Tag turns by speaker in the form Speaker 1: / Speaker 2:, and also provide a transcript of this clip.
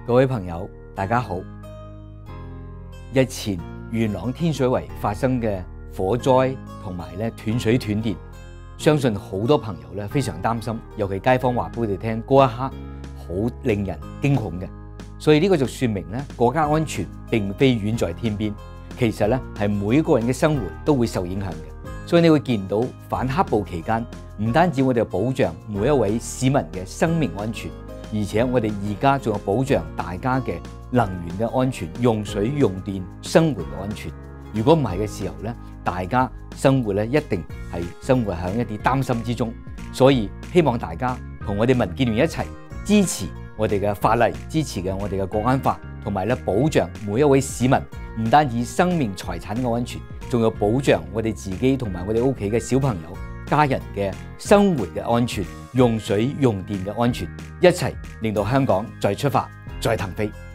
Speaker 1: 各位朋友，大家好。日前元朗天水圍發生嘅火災同埋斷水斷電，相信好多朋友非常擔心，尤其街坊話俾佢哋聽，嗰一刻好令人驚恐嘅。所以呢個就說明國家安全並非遠在天邊，其實係每一個人嘅生活都會受影響嘅。所以你會見到反黑暴期間，唔單止我哋保障每一位市民嘅生命安全，而且我哋而家仲有保障大家嘅能源嘅安全、用水用電、生活嘅安全。如果唔係嘅時候大家生活一定係生活喺一啲擔心之中。所以希望大家同我哋民建聯一齊支持我哋嘅法例，支持我哋嘅國安法，同埋保障每一位市民，唔單止生命財產嘅安全，仲有保障我哋自己同埋我哋屋企嘅小朋友、家人嘅生活嘅安全、用水用電嘅安全，一齊令到香港再出發、再騰飛。